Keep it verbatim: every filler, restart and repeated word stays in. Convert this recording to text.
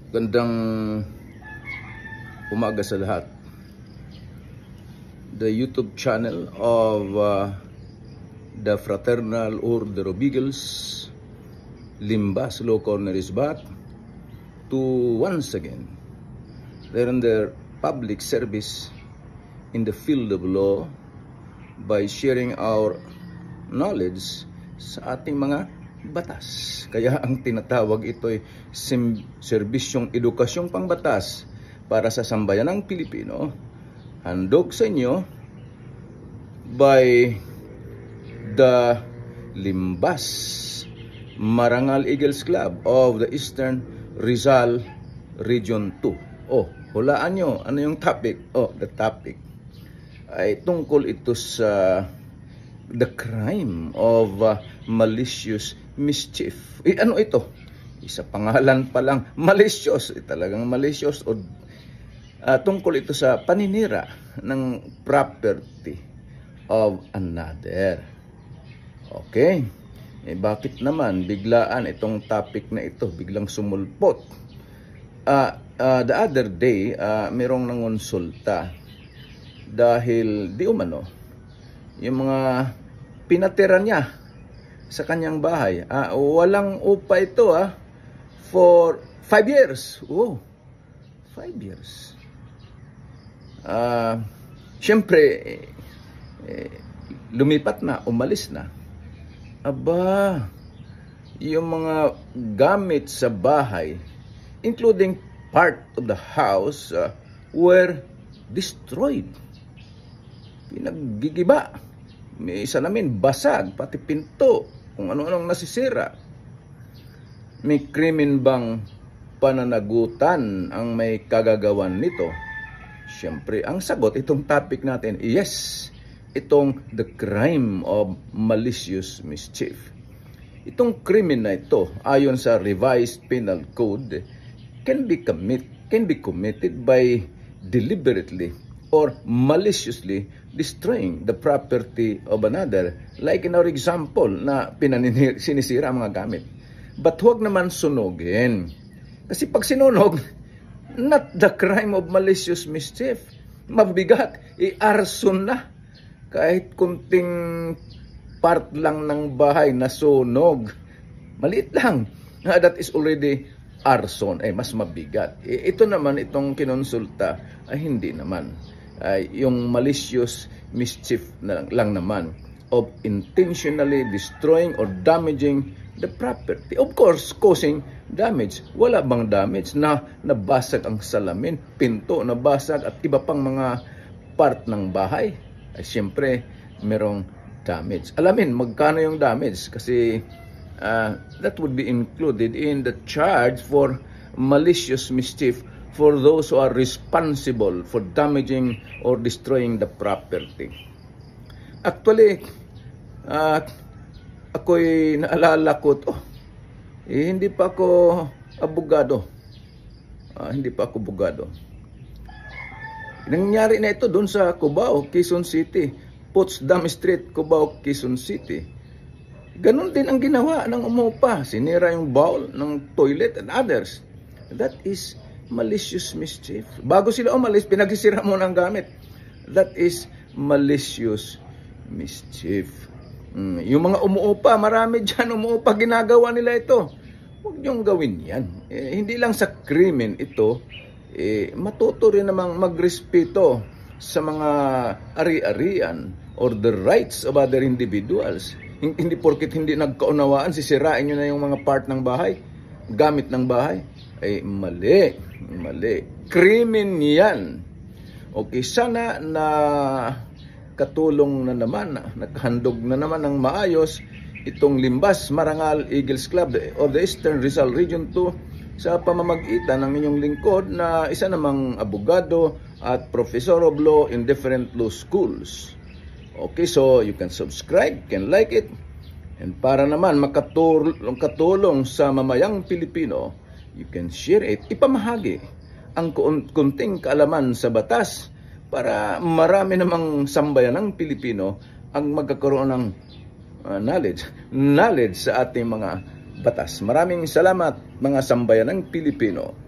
Gandang umaga sa lahat. The YouTube channel of uh, the Fraternal Order of Eagles, Limbas Law Corner is back to once again render public service in the field of law by sharing our knowledge sa ating mga batas. Kaya ang tinatawag ito ay serbisyong edukasyong pangbatas para sa sambayanang Pilipino, handog sa inyo by the Limbas Marangal Eagles Club of the Eastern Rizal Region two. Oh, hulaan nyo, ano yung topic? Oh, the topic ay tungkol ito sa the crime of uh, malicious mischief. Eh, ano ito? Isa pangalan pa lang, malicious. Eh, talagang malicious. O, uh, tungkol ito sa paninira ng property of another. Okay. Eh, bakit naman biglaan itong topic na ito? Biglang sumulpot. Uh, uh, the other day, uh, merong nangonsulta dahil di umano yung mga pinatira niya sa kanyang bahay. Ah, walang upa ito ah, for five years. Oh, five years. Ah, Siyempre, eh, eh, lumipat na, umalis na. Aba, yung mga gamit sa bahay, including part of the house, uh, were destroyed. Pinaggigiba. May salamin basag, pati pinto, kung ano-anong nasisira. May krimen bang pananagutan ang may kagagawan nito? Siyempre, ang sagot, itong topic natin, yes, itong the crime of malicious mischief. Itong krimen na ito, ayon sa revised penal code, can be commit, can be committed by deliberately or maliciously destroying the property of another, like in our example na pinaninir, sinisira ang mga gamit. But huwag naman sunugin. Kasi pag sinunog, not the crime of malicious mischief. Mabigat, i-arson na. Kahit kunting part lang ng bahay na sunog, maliit lang. That is already arson. Eh, mas mabigat. Ito naman, itong kinonsulta, ay hindi naman. Uh, yung malicious mischief na lang naman of intentionally destroying or damaging the property. Of course, causing damage. Wala bang damage na nabasag ang salamin, pinto nabasag at iba pang mga part ng bahay? Ay siyempre, merong damage. Alamin, magkano yung damage? Kasi uh, that would be included in the charge for malicious mischief for those who are responsible for damaging or destroying the property. Actually, uh, ako'y naalala ko to. Eh, hindi pa ako abogado. Uh, hindi pa ako abogado. Nangyari na ito doon sa Cubao, Quezon City. Potsdam Street, Cubao, Quezon City. Ganon din ang ginawa ng umupa. Sinira yung bowl ng toilet and others. That is malicious mischief. Bago sila umalis, pinagsisira mo ng gamit. That is malicious mischief. Mm, yung mga umuupa, marami dyan umuupa, ginagawa nila ito. Huwag niyong gawin yan. Eh, hindi lang sa krimen ito, eh, matuto rin namang magrespeto sa mga ari-arian or the rights of other individuals. Hindi porkit hindi nagkaunawaan, sisirain nyo na yung mga part ng bahay, gamit ng bahay. Ay mali, mali. Krimen yan. Okay, sana na katulong na naman, naghandog na naman ng maayos itong Limbas Marangal Eagles Club of the Eastern Rizal Region two sa pamamagitan ng inyong lingkod na isa namang abogado at professor of law in different law schools. Okay, so you can subscribe, can like it, and para naman makatulong katulong sa mamayang Pilipino, you can share it, ipamahagi ang kunting kaalaman sa batas para marami namang sambayan ng Pilipino ang magkakaroon ng uh, knowledge, knowledge sa ating mga batas. Maraming salamat mga sambayan ng Pilipino.